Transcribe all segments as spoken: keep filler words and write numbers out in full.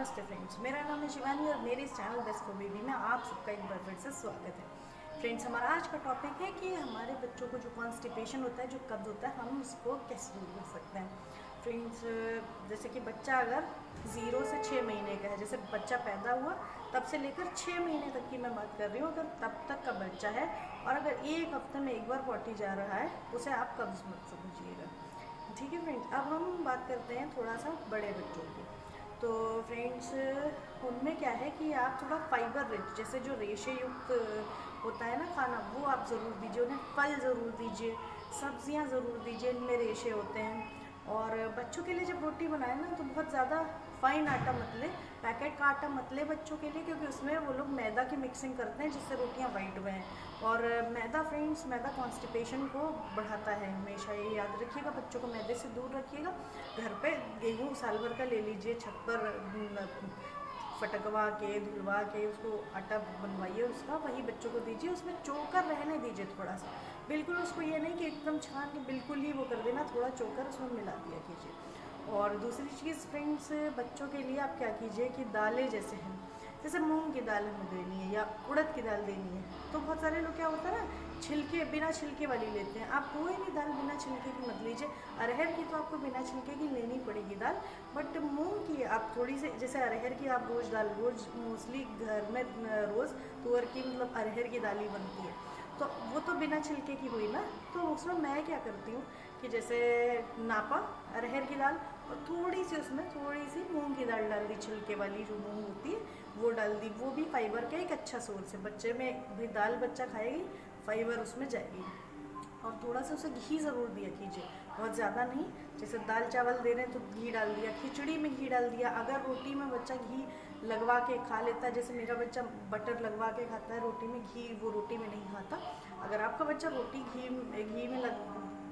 नमस्ते फ्रेंड्स, मेरा नाम है शिवानी और मेरे इस चैनल बेस्ट फॉर बेबी में आप सबका एक बार फिर से स्वागत है। फ्रेंड्स, हमारा आज का टॉपिक है कि हमारे बच्चों को जो कॉन्स्टिपेशन होता है, जो कब्ज होता है, हम उसको कैसे दूर कर सकते हैं। फ्रेंड्स, जैसे कि बच्चा अगर ज़ीरो से छः महीने का है, जैसे बच्चा पैदा हुआ तब से लेकर छः महीने तक की मैं बात कर रही हूँ, अगर तब तक का बच्चा है और अगर एक हफ्ते में एक बार पॉटी जा रहा है, उसे आप कब्ज मत समझिएगा। ठीक है फ्रेंड्स, अब हम बात करते हैं थोड़ा सा बड़े बच्चों की। तो फ्रेंड्स, उनमें क्या है कि आप थोड़ा फाइबर रिच, जैसे जो रेशे युक्त होता है ना खाना, वो आप ज़रूर दीजिए। उन्हें फल ज़रूर दीजिए, सब्जियां ज़रूर दीजिए, इनमें रेशे होते हैं। और बच्चों के लिए जब रोटी बनाए ना, तो बहुत ज़्यादा फाइन आटा मत ले, पैकेट का आटा मत ले बच्चों के लिए, क्योंकि उसमें वो लोग मैदा की मिक्सिंग करते हैं जिससे रोटियां वाइट हुए हैं। और मैदा फ्रेंड्स, मैदा कॉन्स्टिपेशन को बढ़ाता है, हमेशा ये याद रखिएगा। बच्चों को मैदे से दूर रखिएगा। घर पे गेहूँ साल भर का ले लीजिए, छत पर फटकवा के धुलवा के उसको आटा बनवाइए, उसका वही बच्चों को दीजिए। उसमें चोकर रहने दीजिए थोड़ा सा, बिल्कुल उसको ये नहीं कि एकदम छान के बिल्कुल ही वो कर देना, थोड़ा चोकर उसमें मिला दिया कीजिए। और दूसरी चीज़ फ्रेंड्स, बच्चों के लिए आप क्या कीजिए कि दालें जैसे हैं, जैसे मूंग की दाल हमें देनी है या उड़द की दाल देनी है, तो बहुत सारे लोग क्या होता है ना, छिलके बिना छिलके वाली लेते हैं। आप कोई भी दाल बिना छिलके की मत लीजिए। अरहर की तो आपको बिना छिलके की लेनी पड़ेगी दाल, बट मूंग की आप थोड़ी सी, जैसे अरहर की आप रोज़ दाल, रोज़ मोस्टली घर में रोज़ तुअर की मतलब अरहर की दाल ही बनती है, तो वो तो बिना छिलके की हुई ना। तो उसमें मैं क्या करती हूँ कि जैसे नापा अरहर की दाल और थोड़ी सी उसमें थोड़ी सी मूंग की दाल डाल दी, छिलके वाली जो मूंग होती है वो डाल दी। वो भी फाइबर का एक अच्छा सोर्स है। बच्चे में भी दाल बच्चा खाएगी, फाइबर उसमें जाएगी। और थोड़ा सा उसे घी ज़रूर दिया कीजिए, बहुत ज़्यादा नहीं। जैसे दाल चावल दे रहे हैं तो घी डाल दिया, खिचड़ी में घी डाल दिया। अगर रोटी में बच्चा घी लगवा के खा लेता है, जैसे मेरा बच्चा बटर लगवा के खाता है रोटी में, घी वो रोटी में नहीं खाता। अगर आपका बच्चा रोटी घी घी में लग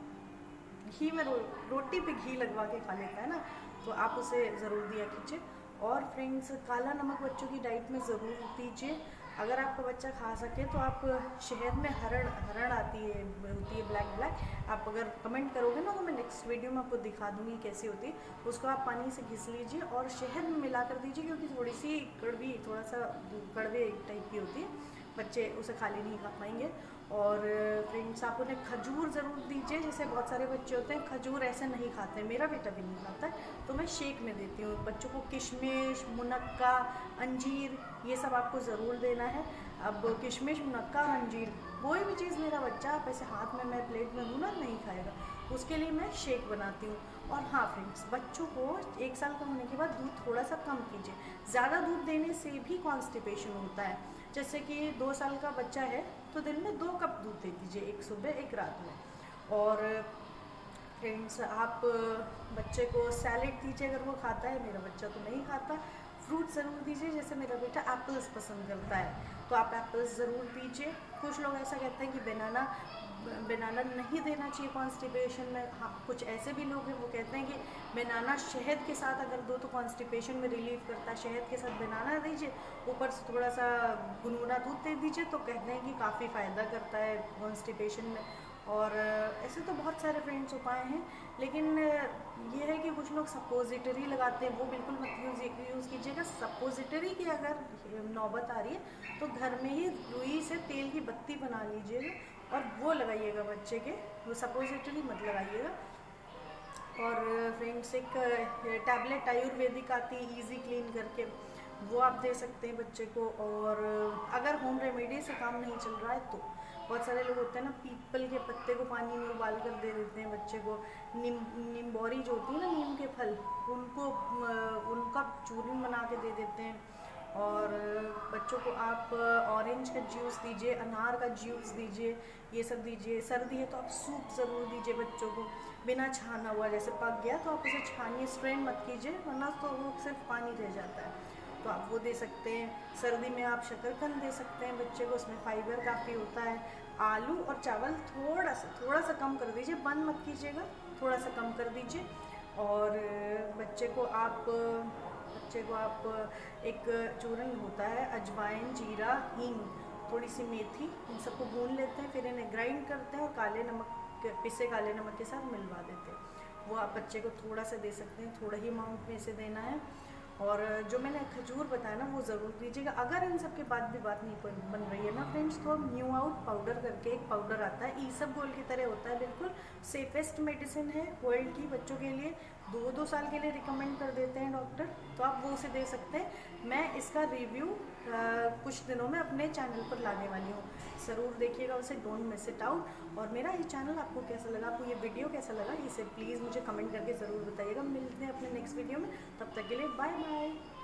घी में रो, रोटी पे घी लगवा के खा लेता है ना, तो आप उसे ज़रूर दिया कीजिए। और फ्रेंड्स, काला नमक बच्चों की डाइट में ज़रूर दीजिए। अगर आपका बच्चा खा सके तो आप शहद में हरण हरण आती है होती है ब्लैक ब्लैक, आप अगर कमेंट करोगे ना तो मैं नेक्स्ट वीडियो में आपको दिखा दूँगी कैसी होती है। उसको आप पानी से घिस लीजिए और शहद में मिला कर दीजिए, क्योंकि थोड़ी सी कड़वी, थोड़ा सा कड़वे टाइप की होती है, बच्चे उसे खाली नहीं खा पाएंगे। और फ्रेंड्स, आप उन्हें खजूर ज़रूर दीजिए। जैसे बहुत सारे बच्चे होते हैं खजूर ऐसे नहीं खाते हैं, मेरा बेटा भी नहीं खाता है, तो मैं शेक में देती हूँ बच्चों को। किशमिश, मुनक्का, अंजीर, ये सब आपको ज़रूर देना है। अब किशमिश, मुनक्का और अंजीर, कोई भी चीज़ मेरा बच्चा आप ऐसे हाथ में मैं प्लेट में दूँ ना, नहीं खाएगा, उसके लिए मैं शेक बनाती हूँ। और हाँ फ्रेंड्स, बच्चों को एक साल का होने के बाद दूध थोड़ा सा कम कीजिए। ज़्यादा दूध देने से भी कॉन्स्टिपेशन होता है। जैसे कि दो साल का बच्चा है तो दिन में दो कप दूध दे दीजिए, एक सुबह एक रात में। और फ्रेंड्स, आप बच्चे को सैलेड दीजिए अगर वो खाता है, मेरा बच्चा तो नहीं खाता। फ्रूट ज़रूर दीजिए, जैसे मेरा बेटा एप्पल्स पसंद करता है तो आप एप्पल्स ज़रूर दीजिए। कुछ लोग ऐसा कहते हैं कि बनाना बनाना नहीं देना चाहिए कॉन्स्टिपेशन में। हाँ, कुछ ऐसे भी लोग हैं वो कहते हैं कि बनाना शहद के साथ अगर दो तो कॉन्स्टिपेशन में रिलीफ करता है। शहद के साथ बनाना दीजिए, ऊपर से थोड़ा सा गुनगुना दूध दे दीजिए, तो कहते हैं कि काफ़ी फ़ायदा करता है कॉन्स्टिपेशन में। और ऐसे तो बहुत सारे फ्रेंड्स उपाय हैं, लेकिन ये है कि कुछ लोग सपोजिटरी लगाते हैं, वो बिल्कुल मत यूज़ यूज़ कीजिएगा। सपोजिटरी की अगर नौबत आ रही है तो घर में ही रुई से तेल की बत्ती बना लीजिएगा और वो लगाइएगा बच्चे के, वो सपोजिटरी मत लगाइएगा। और फ्रेंड्स, एक टैबलेट आयुर्वेदिक आती है इजी क्लीन करके, वो आप दे सकते हैं बच्चे को। और अगर होम रेमेडी से काम नहीं चल रहा है तो बहुत सारे लोग होते हैं ना, पीपल के पत्ते को पानी में उबाल कर दे देते हैं बच्चे को। नीम नीमबोरी जो होती है ना, नीम के फल, उनको उनका चूर्ण बना के दे देते हैं। और बच्चों को आप ऑरेंज का जूस दीजिए, अनार का जूस दीजिए, ये सब दीजिए। सर्दी है तो आप सूप ज़रूर दीजिए बच्चों को, बिना छाना हुआ। जैसे पक गया तो आप उसे छानिए, स्ट्रेन मत कीजिए, वरना तो वो सिर्फ पानी रह जाता है, तो आप वो दे सकते हैं। सर्दी में आप शकरकंद दे सकते हैं बच्चे को, उसमें फाइबर काफ़ी होता है। आलू और चावल थोड़ा सा थोड़ा सा कम कर दीजिए, बंद मत कीजिएगा, थोड़ा सा कम कर दीजिए। और बच्चे को आप बच्चे को आप एक चूर्ण होता है, अजवाइन, जीरा, हींग, थोड़ी सी मेथी, इन सबको भून लेते हैं, फिर इन्हें ग्राइंड करते हैं और काले नमक, पिसे काले नमक के साथ मिलवा देते हैं। वो आप बच्चे को थोड़ा सा दे सकते हैं, थोड़ा ही अमाउंट में इसे देना है। और जो मैंने खजूर बताया ना वो ज़रूर लीजिएगा। अगर इन सब के बाद भी बात नहीं कोई बन रही है ना फ्रेंड्स, तो न्यू आउट पाउडर करके एक पाउडर आता है, ईसबगोल की तरह होता है, बिल्कुल सेफेस्ट मेडिसिन है वर्ल्ड की बच्चों के लिए, दो दो साल के लिए रिकमेंड कर देते हैं डॉक्टर, तो आप वो उसे दे सकते हैं। मैं इसका रिव्यू कुछ दिनों में अपने चैनल पर लाने वाली हूँ, ज़रूर देखिएगा उसे, डोंट मिस इट आउट। और मेरा ये चैनल आपको कैसा लगा, आपको ये वीडियो कैसा लगा, इसे प्लीज़ मुझे कमेंट करके ज़रूर बताइएगा। मिलते हैं अपने नेक्स्ट वीडियो में, तब तक के लिए बाय बाय।